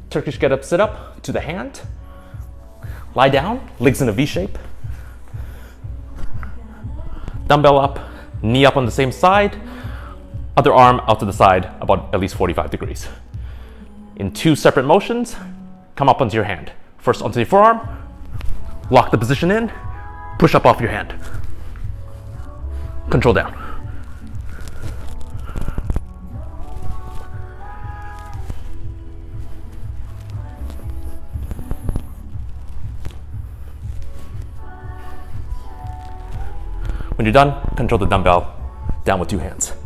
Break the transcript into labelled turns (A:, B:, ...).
A: Turkish Getup Sit-up to the hand. Lie down, legs in a V shape. Dumbbell up, knee up on the same side, other arm out to the side about at least 45 degrees. In 2 separate motions, come up onto your hand. First onto your forearm, lock the position in, push up off your hand. Control down. When you're done, control the dumbbell down with 2 hands.